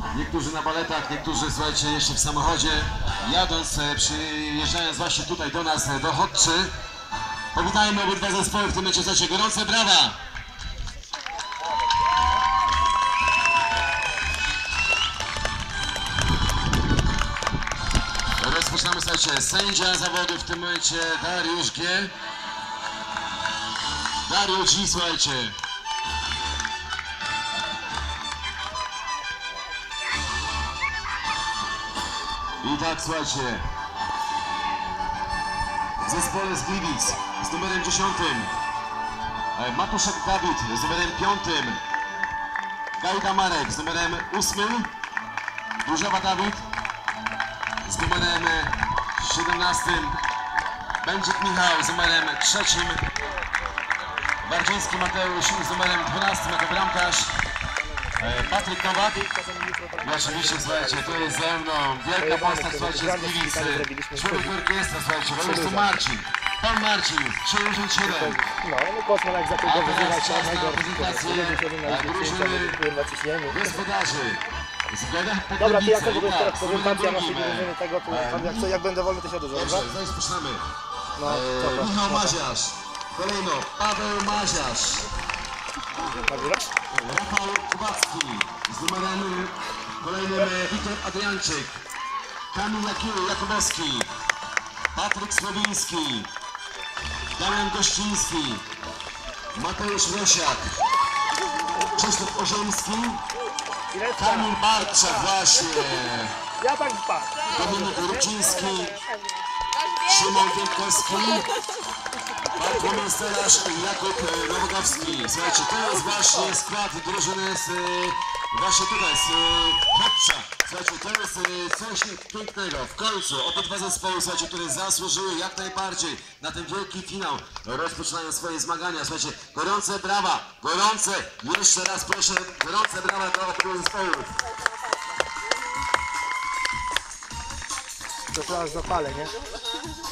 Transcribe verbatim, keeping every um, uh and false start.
Niektórzy na baletach, niektórzy, słuchajcie, jeszcze w samochodzie, jadąc, przyjeżdżając właśnie tutaj do nas, do Chodczy. Powitajmy obydwa zespoły w tym momencie, słuchajcie, gorące brawa! Rozpoczynamy, słuchajcie, sędzia zawodu w tym momencie Dariusz G. Dariusz G, słuchajcie. I tak, słuchajcie, w zespole z Gliwic z numerem dziesiątym Matuszek Dawid z numerem piątym, Gajda Marek z numerem ósmym, Różawa Dawid z numerem siedemnastym, Będzik Michał z numerem trzecim, Bardziński Mateusz z numerem dwunastym jako bramkarz, Patryk Nowak. I oczywiście, słuchajcie, to jest ze mną wielka postać, słuchajcie, z Gliwic, człowiek orkiestra, słuchajcie, Województwo Marcin. Pan Marcin, dziewięćdziesiąt siedem. No, no Kosman jak zaczął go wyzywać, czas na prezentację drużyny gospodarzy. Dobra, ty jak to jest teraz prezentacja naszej drużyny tego, to jak, co, jak będę wolny, to się odezwę, dobra? Dobrze, rozpoczynamy. No, dobra. Michał Maziarz, kolejno Paweł Maziarz, Rafał Kubacki z numerem kolejnym Wiktor Adrianczyk, Kamil Jakubowski, Patryk Słowiński, Damian Gościński, Mateusz Rosiak, Krzysztof Oziemski, Kamil Barczak właśnie, Ja tak wpadł. Dominik Ruciński, Szymon Wielkowski, Bartłomiej Stelasz i Jakub Nowogowski. Słuchajcie, to jest właśnie skład drużyny z właśnie tutaj, z Chodcza. Słuchajcie, to jest coś pięknego. W końcu obydwa zespoły, słuchajcie, które zasłużyły jak najbardziej na ten wielki finał, rozpoczynają swoje zmagania. Słuchajcie, gorące brawa, gorące, jeszcze raz proszę, gorące brawa dla obydwu zespołów. To teraz zapalę, nie?